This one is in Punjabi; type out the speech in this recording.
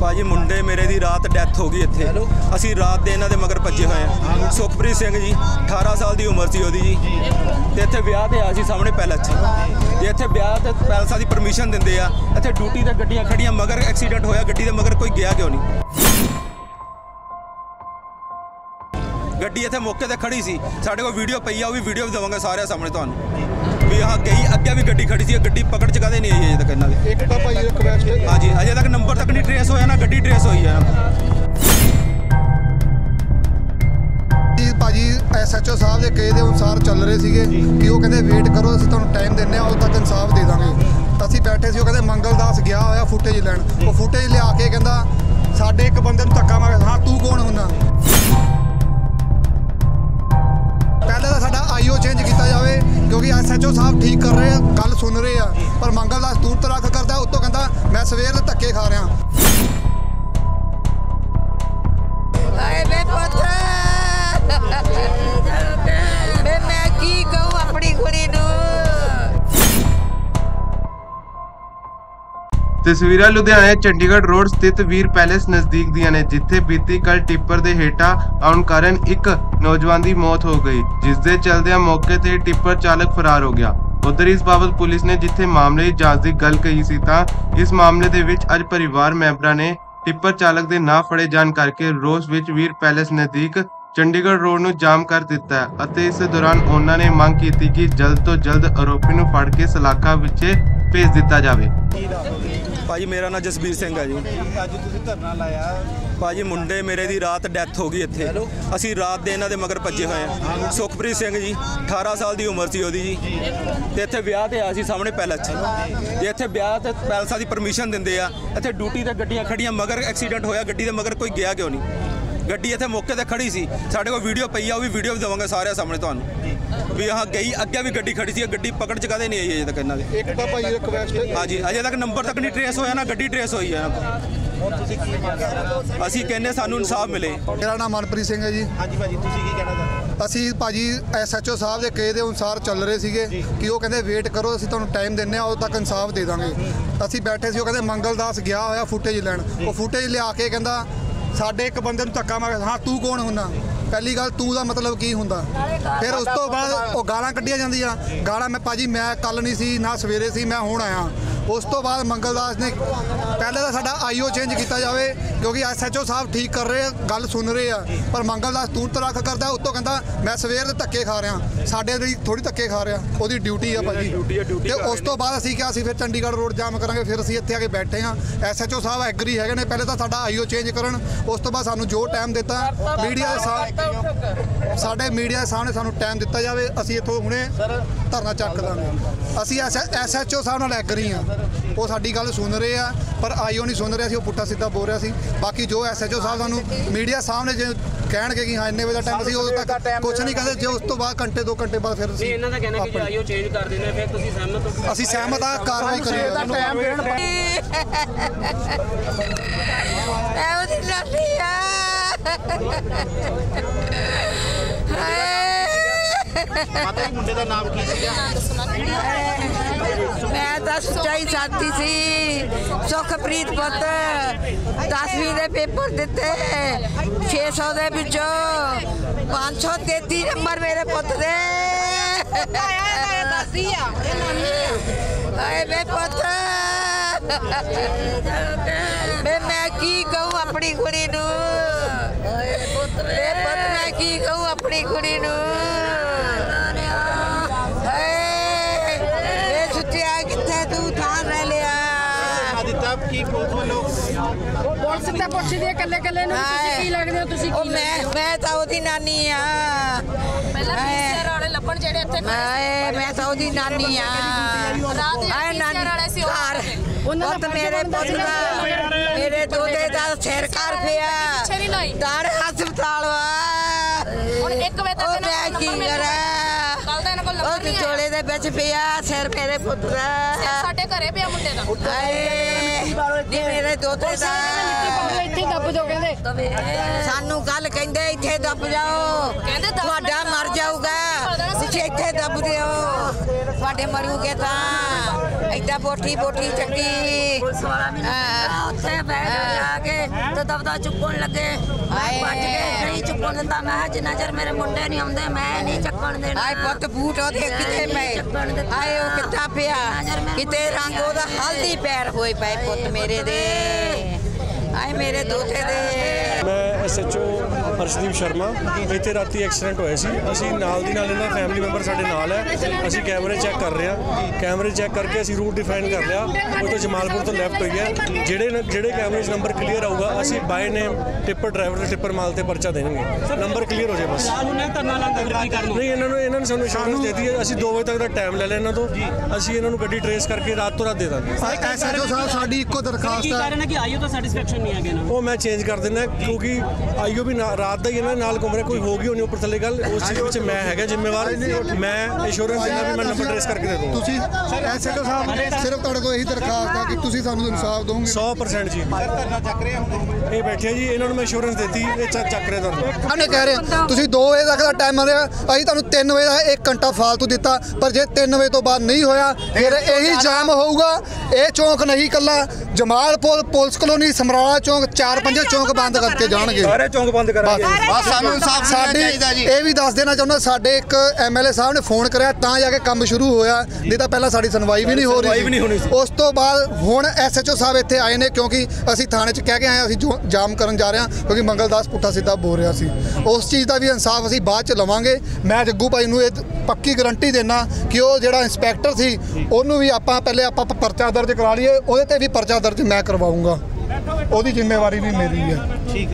भाजी मुंडे मेरे दी रात डेथ हो गई इत्थे। असी रात दे इन्हां दे मगर भज्जे होए हैं। सुखप्रीत सिंह जी 18 साल दी उम्र सी ओदी जी ते इत्थे विआह ते आया सी सामने पैलेस ते इत्थे विआह ते पैलेसां दी परमिशन दिंदे आ। इत्थे ड्यूटी ते गड्डियां खड़ियां मगर एक्सीडेंट होया गड्डी दे मगर कोई गया क्यों नहीं। गड्डी इत्थे मौके ते खड़ी सी साडे कोल वीडियो पई आ वो भी वीडियो भी देवांगे सारे सामने तुहानूं भी यहाँ गई अगे भी गड्डी खड़ी सी गड्डी पकड़ च कदे नहीं आई अजे तक इन्हां दे। एक तो भाई रिक्वेस्ट है हाँ जी अजे तक नंबर तक नहीं ट्रेस होया ना गड्डी ट्रेस हुई है। भाजी SHO साहब के कहे अनुसार चल रहे थे कि वो कहते वेट करो असीं तुहानूं टाइम दिंदे उदों तक इंसाफ दे दांगे। असीं बैठे सी वो कहते मंगलदास गया होया फुटेज लैण वो फुटेज लिया के कहंदा साडे एक बंदे नूं धक्का मार हाँ तू कौन हुंदा। पहले तो साडा IO चेंज किया जाए क्योंकि SHO साहब ठीक कर रहे हैं गल सुन रहे हैं पर मंगलदास दूर तराक करता उत्तों कहता मैं सवेर के धक्के खा रहा। तस्वीरां लुधियाना चंडीगढ़ रोड स्थित वीर पैलेस नजदीक दियां ने जिथे बीती कल टिप्पर दे हेठा आउण कारण एक नौजवान की मौत हो गई जिस दे चलदियां मौके ते टिप्पर चालक फरार हो गया। उधर इस बाबत पुलिस ने जिथे मामले की जांच की गल कही सी तां इस मामले दे विच अज परिवार मैंबरां ने टिप्पर चालक दे ना फड़े जाण करके रोस विच वीर पैलेस नजदीक चंडीगढ़ रोड ਨੂੰ ਜਾਮ ਕਰ ਦਿੱਤਾ ਹੈ ਅਤੇ ਇਸ ਦੌਰਾਨ ਉਹਨਾਂ ਨੇ ਮੰਗ ਕੀਤੀ ਕਿ ਜਲਦ ਤੋਂ ਜਲਦ ਆਰੋਪੀ ਨੂੰ ਫੜ ਕੇ ਸਲਾਖਾਂ ਵਿੱਚ ਭੇਜ ਦਿੱਤਾ ਜਾਵੇ। भाजी मेरा नाम जसबीर सिंह है जी। ਅੱਜ ਤੁਸੀਂ ਧਰਨਾ ਲਾਇਆ भाजी मुंडे मेरे दी रात डेथ हो गई इत्थे। असी रात दे इन्हां दे मगर भज्जे होए हैं। सुखप्रीत सिंह जी 18 साल दी उम्र सी ओदी जी ते इत्थे विआह ते आया सी सामने पैलेस ते इत्थे विआह ते पैलेसां दी परमिशन दिंदे आ। इत्थे ड्यूटी ते गड्डियां खड़ियां मगर एक्सीडेंट होया गड्डी दे मगर कोई गया क्यों नहीं। गड्डी इत्थे मौके ते खड़ी सी साडे कोल वीडियो पई आ वो भी वीडियो भी देवांगे सारे सामने तुहानूं भी यहाँ गई अगे भी गड्डी खड़ी सी गड्डी पकड़ च कदे नहीं आई अजे तक इन्हां दे। एक तो भाई रिक्वेस्ट है हाँ जी अजे तक नंबर तक नहीं ट्रेस होया ना गड्डी ट्रेस हुई है। ਅਸੀਂ ਕਹਿੰਦੇ ਸਾਨੂੰ ਇਨਸਾਫ ਮਿਲੇ। मेरा नाम मनप्रीत सिंह है जी। ਹਾਂਜੀ ਭਾਜੀ ਤੁਸੀਂ ਕੀ ਕਹਿਣਾ ਚਾਹੁੰਦੇ। ਅਸੀਂ ਭਾਜੀ SHO ਸਾਹਿਬ ਦੇ ਕਹੇ ਅਨੁਸਾਰ ਚੱਲ ਰਹੇ ਸੀਗੇ ਕਿ ਉਹ ਕਹਿੰਦੇ ਵੇਟ ਕਰੋ ਅਸੀਂ ਤੁਹਾਨੂੰ ਟਾਈਮ ਦਿੰਨੇ ਆ ਉਦੋਂ ਤੱਕ ਇਨਸਾਫ ਦੇ ਦਾਂਗੇ। ਅਸੀਂ ਬੈਠੇ ਸੀ ਉਹ ਕਹਿੰਦੇ ਮੰਗਲਦਾਸ ਗਿਆ ਹੋਇਆ ਫੁਟੇਜ ਲੈਣ ਉਹ ਫੁਟੇਜ ਲਿਆ ਕੇ ਕਹਿੰਦਾ ਸਾਡੇ ਇੱਕ ਬੰਦੇ ਨੂੰ ਧੱਕਾ ਮਾਰ ਹਾਂ ਤੂੰ ਕੌਣ ਹੁੰਦਾ। ਪਹਿਲੀ ਗੱਲ ਤੂੰ ਦਾ ਮਤਲਬ ਕੀ ਹੁੰਦਾ। ਫਿਰ ਉਸ ਤੋਂ ਬਾਅਦ ਉਹ ਗਾਲਾਂ ਕੱਢੀਆਂ ਜਾਂਦੀਆਂ ਗਾਲਾਂ ਮੈਂ ਭਾਜੀ ਮੈਂ ਕੱਲ ਨਹੀਂ ਸੀ ਨਾ ਸਵੇਰੇ ਸੀ ਮੈਂ ਹੁਣ ਆਇਆ। ਉਸ ਤੋਂ ਬਾਅਦ ਮੰਗਲਦਾਸ ਨੇ ਪਹਿਲੇ ਤਾਂ ਸਾਡਾ IO ਚੇਂਜ ਕੀਤਾ ਜਾਵੇ ਕਿਉਂਕਿ SHO ਸਾਹਿਬ ਠੀਕ ਕਰ ਰਹੇ ਗੱਲ ਸੁਣ ਰਹੇ ਆ ਪਰ ਮੰਗਲਦਾਸ ਦੂਰ ਤਰਾਕ ਕਰਦਾ ਉੱਤੋਂ ਕਹਿੰਦਾ ਮੈਂ ਸਵੇਰ ਦੇ ਧੱਕੇ ਖਾ ਰਿਹਾ ਸਾਡੇ ਲਈ ਥੋੜੀ ਧੱਕੇ ਖਾ ਰਿਹਾ ਉਹਦੀ ਡਿਊਟੀ ਆ ਭਾਜੀ। ਤੇ ਉਸ ਤੋਂ ਬਾਅਦ ਅਸੀਂ ਕਿਹਾ ਸੀ ਫਿਰ ਚੰਡੀਗੜ੍ਹ ਰੋਡ ਜਾਮ ਕਰਾਂਗੇ ਫਿਰ ਅਸੀਂ ਇੱਥੇ ਆ ਕੇ ਬੈਠੇ ਹਾਂ। SHO ਸਾਹਿਬ ਐਗਰੀ ਹੈਗੇ ਨੇ ਪਹਿਲੇ ਤਾਂ ਸਾਡਾ IO ਚੇਂਜ ਕਰਨ ਉਸ ਤੋਂ ਬਾਅਦ ਸਾਨੂੰ ਜੋ ਟਾਈਮ ਦਿੱਤਾ ਮੀਡੀਆ ਦੇ ਸਾਹਮਣੇ ਸਾਡੇ ਮੀਡੀਆ ਦੇ ਸਾਹਮਣੇ ਸਾਨੂੰ ਟਾਈਮ ਦਿੱਤਾ ਜਾਵੇ ਅਸੀਂ ਇੱਥੋਂ ਹੁਣੇ ਧਰਨਾ ਚੱਕ ਦਾਂਗੇ। ਅਸੀਂ SHO ਸਾਹਿਬ ਨਾਲ ਐਗਰੀ ਹਾਂ ਉਹ ਸਾਡੀ ਗੱਲ ਸੁਣ ਰਹੇ ਆ ਪਰ IO ਨਹੀਂ ਸੁਣ ਰਿਹਾ ਸੀ ਉਹ ਪੁੱਠਾ ਸਿੱਧਾ ਬੋਲ ਰਿਹਾ ਸੀ। ਬਾਕੀ ਜੋ SHO ਸਾਹਿਬ ਸਾਨੂੰ ਮੀਡੀਆ ਸਾਹਮਣੇ ਜੇ ਕਹਿਣਗੇ ਕਿ ਹਾਂ ਇੰਨੇ ਵਜੇ ਦਾ ਟਾਈਮ ਸੀ ਉਦੋਂ ਤੱਕ ਕੁਝ ਨਹੀਂ ਕਹਿੰਦੇ ਜੇ ਉਸ ਤੋਂ ਬਾਅਦ ਘੰਟੇ 2 ਘੰਟੇ ਬਾਅਦ ਫਿਰ ਅਸੀਂ ਇਹਨਾਂ ਦਾ ਕਹਿਣਾ ਕਿ IO ਚੇਂਜ ਕਰ ਦਿੰਦੇ ਫਿਰ ਤੁਸੀਂ ਸਹਿਮਤ ਹੋ। ਅਸੀਂ ਸਹਿਮਤ ਆ ਕਾਰਵਾਈ ਕਰੀਏ। ਉਹਦੀ ਲਾਠੀ ਆ ਮਾਤਾ ਜੀ ਮੁੰਡੇ ਦਾ ਨਾਮ ਕੀ ਸੀ। ਮੈਂ ਤਾਂ ਸੱਚਾਈ ਸਾਥੀ ਸੀ ਸੁਖਪ੍ਰੀਤ ਪੁੱਤ 10ਵੀਂ ਦੇ ਪੇਪਰ ਦਿੱਤੇ 600 ਦੇ ਵਿੱਚੋਂ 533 ਨੰਬਰ ਮੇਰੇ ਪੁੱਤ ਦੇ ਆਏ ਵੇ ਪੁੱਤ ਮੈਂ ਕੀ ਕਹੂੰ ਆਪਣੀ ਕੁੜੀ ਨੂੰ ਮੈਂ ਕੀ ਕਹੂੰ ਆਪਣੀ ਕੁੜੀ ਨੂੰ ਕਿੱਥੇ ਤੂੰ ਥਾਂ ਰਹਿ ਲਿਆ ਦਿੱਤਾ ਕੀ ਪੁਲਿਸ ਵੱਲੋਂ ਪੁਲਿਸ ਤਾਂ ਪੁੱਛਦੀ ਹੈ ਕੱਲੇ ਕੱਲੇ ਨੂੰ ਤੁਸੀਂ ਕੀ ਲੱਗਦੇ ਹੋ ਤੁਸੀਂ ਕੀ ਮੈਂ ਤਾਂ ਉਹਦੀ ਨਾਨੀ ਆ ਪਹਿਲਾਂ ਪੀਸੀਆਰ ਵਾਲੇ ਲੱਭਣ ਜਿਹੜੇ ਇੱਥੇ ਮੈਂ ਤਾਂ ਉਹਦੀ ਨਾਨੀ ਆ ਰਾਤ ਪੀਸੀਆਰ ਵਾਲੇ ਸੀ ਉਹਨਾਂ ਦਾ ਮੇਰੇ ਪੁੱਤ ਦਾ ਮੇਰੇ ਦੋਤੇ ਦਾ ਸਿਰ ਕਰ ਪਿਆ ਪਿੱਛੇ ਨਹੀਂ ਲਾਈ ਦਾੜ ਹਸਪਤਾਲ ਵਾ ਹੁਣ 1 ਵਜੇ ਤੱਕ ਮੈਂ ਕੀ ਕਰਾਂ ਕੱਲ ਦਾ ਇਹਨਾਂ ਕੋਲ ਲੱਭਣ ਨਹੀਂ ਚੋਲੇ ਦੇ ਵਿੱਚ ਪਿਆ ਸਿਰ ਮੇਰੇ ਪੁੱਤ ਦਾ ਸਾਡੇ ਘਰੇ ਪਿਆ ਮੁੰਡੇ ਦਾ ਹਾਏ ਨੀ ਮੇਰੇ ਦੋਤੇ ਦਾ ਇੱਥੇ ਦੱਬ ਦੋ ਕਹਿੰਦੇ ਸਾਨੂੰ ਕੱਲ ਕਹਿੰਦੇ ਇੱਥੇ ਦੱਬ ਜਾਓ ਕਹਿੰਦੇ ਦੱਬ ਤੁਹਾਡਾ ਮਰ ਜਾਊਗਾ ਤੁਸੀਂ ਇੱਥੇ ਦੱਬ ਦਿਓ ਤੁਹਾਡੇ ਮਰੂਗੇ ਤਾਂ ਏਦਾਂ ਬੋਠੀ ਚੱਕੀ ਉੱਥੇ ਬੈਠ ਜਾ ਕੇ ਤੇ ਦਬਦਾ ਚੁੱਕਣ ਲੱਗੇ ਮੈਂ ਭੱਜ ਕੇ ਨਹੀਂ ਚੁੱਕਣ ਦਿੰਦਾ ਮੈਂ ਜਿੰਨਾ ਚਿਰ ਮੇਰੇ ਮੁੰਡੇ ਨਹੀਂ ਆਉਂਦੇ ਮੈਂ ਨਹੀਂ ਚੱਕਣ ਦੇਣਾ ਆਏ ਪੁੱਤ ਬੂਟ ਉਹਦੇ ਕਿੱਥੇ ਪਏ ਆਏ ਉਹ ਕਿੱਥਾ ਪਿਆ ਕਿਤੇ ਰੰਗ ਉਹਦਾ ਹਲਦੀ ਪੈਰ ਹੋਏ ਪਏ ਪੁੱਤ ਮੇਰੇ ਦੇ ਆਏ ਮੇਰੇ ਦੋਤੇ ਦੇ ਮੈਂ ਐਸਐਚਓ ਹਰਸ਼ਦੀਪ ਸ਼ਰਮਾ ਇੱਥੇ ਰਾਤੀ ਐਕਸੀਡੈਂਟ ਹੋਇਆ ਸੀ ਅਸੀਂ ਨਾਲ ਦੀ ਨਾਲ ਇਹਨਾਂ ਫੈਮਿਲੀ ਮੈਂਬਰ ਸਾਡੇ ਨਾਲ ਹੈ ਅਸੀਂ ਕੈਮਰੇ ਚੈੱਕ ਕਰ ਰਹੇ ਹਾਂ ਕੈਮਰੇ ਚੈੱਕ ਕਰਕੇ ਅਸੀਂ ਰੂਟ ਡਿਫਾਈਨ ਕਰ ਲਿਆ ਉਹ ਤੋਂ ਜਮਾਲਪੁਰ ਤੋਂ ਲੈਫਟ ਹੋਈ ਹੈ ਜਿਹੜੇ ਕੈਮਰੇ 'ਚ ਨੰਬਰ ਕਲੀਅਰ ਆਊਗਾ ਅਸੀਂ ਬਾਏ ਨੇਮ ਟਿੱਪਰ ਡਰਾਈਵਰ ਤੇ ਟਿੱਪਰ ਮਾਲ ਤੇ ਪਰਚਾ ਦੇਣਗੇ ਨੰਬਰ ਕਲੀਅਰ ਹੋ ਜਾਏ ਬਸ ਨਹੀਂ ਇਹਨਾਂ ਨੇ ਸਾਨੂੰ ਇੰਸ਼ੋਰੈਂਸ ਦੇ ਦਿੱਤੀ ਹੈ ਅਸੀਂ 2 ਵਜੇ ਤੱਕ ਦਾ ਟਾਈਮ ਲੈ ਲਿਆ ਇਹਨਾਂ ਤੋਂ ਅਸੀਂ ਇਹਨਾਂ ਨੂੰ ਗੱਡੀ ਟਰੇਸ ਕਰਕੇ ਰਾਤ ਤੋਂ ਰਾਤ ਦੇ ਦਾਂਗੇ ਐਸਐਚਓ ਸਾਹਿਬ ਸਾਡੀ ਇੱਕੋ ਦਰਖਾਸਤ ਹੈ ਕਿ ਆਈਓ ਤਾਂ ਸੈਟੀਸਫੈਕਸ਼ਨ ਨਹੀਂ ਹੈਗੇ ਨਾ ਉਹ ਮੈਂ ਚੇਂਜ ਕਰ ਦਿੰਦਾ ਕਿਉਂਕਿ ਆਈਓ ਵੀ ਰਾਤ ਦਾ ਹੀ ਇਹਨਾਂ ਨਾਲ ਘੁੰਮ ਰਿਹਾ ਕੋਈ ਹੋ ਗਈ ਹੋਣੀ ਉੱਪਰ ਥੱਲੇ ਗੱਲ ਉਸ ਚੀਜ਼ ਵਿੱਚ ਮੈਂ ਹੈਗਾ ਜ਼ਿੰਮੇਵਾਰ ਮੈਂ ਇੰਸ਼ੋਰੈਂਸ ਦਿੰਦਾ ਵੀ ਮੈਂ ਨੰਬਰ ਟਰੇਸ ਕਰਕੇ ਦੇ ਦੂੰਗਾ ਤੁਸੀਂ ਐਸਐਚਓ ਸਾਹਿਬ ਸਿਰਫ ਤੁਹਾਡੇ ਕੋਲ ਇਹੀ ਦਰਖਾਸਤ ਹੈ ਕਿ ਤੁਸੀਂ ਸਾਨੂੰ ਇਨਸਾਫ ਦਿਓਗੇ 100% ਜੀ ਧਰਨਾ ਚੱਕ ਰਹੇ ਹੁਣ ਇਹ ਬੈਠੇ ਜੀ ਇਹਨਾਂ ਨੂੰ ਮੈਂ ਇੰਸ਼ੋਰੈਂਸ ਦਿੱਤੀ ਇਹ ਚੱਕ ਰਿਹਾ ਤੁਹਾਨੂੰ ਉਹਨੇ ਕਹਿ ਰਹੇ ਤੁਸੀਂ 2 ਵਜੇ ਤੱਕ ਦਾ ਟਾਈਮ ਮੰਗਿਆ ਅਸੀਂ ਤੁਹਾਨੂੰ 3 ਵਜੇ ਦਾ 1 ਘੰਟਾ ਫਾਲਤੂ ਦਿੱਤਾ ਪਰ ਜੇ 3 ਵਜੇ ਤੋਂ ਬਾਅਦ ਨਹੀਂ ਹੋਇਆ ਫਿਰ ਇਹੀ ਜਾਮ ਹੋਊਗਾ ਇਹ ਚੌਂਕ ਨਹੀਂ ਕੱਲਾ ਜਮਾਲਪੁਰ ਪੁਲਿਸ ਕਲੋਨੀ ਸਮਰਾਲਾ ਚੌਂਕ 4-5 ਚੌਂਕ ਬੰਦ ਕਰਕੇ ਜਾਣਗੇ ਸਾਰੇ ਚੌਂਕ ਬੰਦ ਕਰਾਂਗੇ ਬਸ ਸਾਨੂੰ ਇਨਸਾਫ ਸਾਡੀ ਚਾਹੀਦਾ ਜੀ ਇਹ ਵੀ ਦੱਸ ਦੇਣਾ ਚਾਹੁੰਦਾ ਸਾਡੇ ਇੱਕ ਐਮਐਲਏ ਸਾਹਿਬ ਨੇ ਫੋਨ ਕਰਿਆ ਤਾਂ ਜਾ ਕੇ ਕੰਮ ਸ਼ੁਰੂ ਹੋਇਆ ਨਹੀਂ ਤਾਂ ਪਹਿਲਾਂ ਸਾਡੀ ਸੁਣਵਾਈ ਵੀ ਨਹੀਂ ਹੋ ਰਹੀ ਸੀ ਉਸ ਤੋਂ ਬਾਅਦ ਹੁਣ ਐਸਐਚਓ ਸਾਹਿਬ ਇੱਥੇ ਆਏ ਨੇ ਕਿਉਂਕਿ ਅਸੀਂ ਥਾਣੇ 'ਚ ਕਹਿ ਕੇ ਆਏ ਅਸੀਂ ਜਾਮ ਕਰਨ ਜਾ ਰਹੇ ਹਾਂ ਕਿਉਂਕਿ ਮੰਗਲਦਾਸ ਪੁੱਠਾ ਸਿੱਧਾ ਬੋਲ ਰਿਹਾ ਸੀ ਉਸ ਚੀਜ਼ ਦਾ ਵੀ ਇਨਸਾਫ ਅਸੀਂ ਬਾਅਦ 'ਚ ਲਵਾਂਗੇ ਮੈਂ ਜੱਗੂ ਭਾਈ ਨੂੰ ਇਹ ਪੱਕੀ ਗਰੰਟੀ ਦੇਣਾ ਕਿ ਉਹ ਜਿਹੜਾ ਇੰਸਪੈਕਟਰ ਸੀ ਉਹਨੂੰ ਵੀ ਆਪਾਂ ਪਹਿਲੇ ਪਰਚਾ ਦਰਜ ਕਰਾ ਲਈਏ ਉਹਦੇ ਤੇ ਵੀ ਪਰਚਾ ਦਰਜ ਮੈਂ ਕਰਵਾਊਂਗਾ ਉਹਦੀ ਜ਼ਿੰਮੇਵਾਰੀ ਵੀ ਮੇਰੀ ਹੈ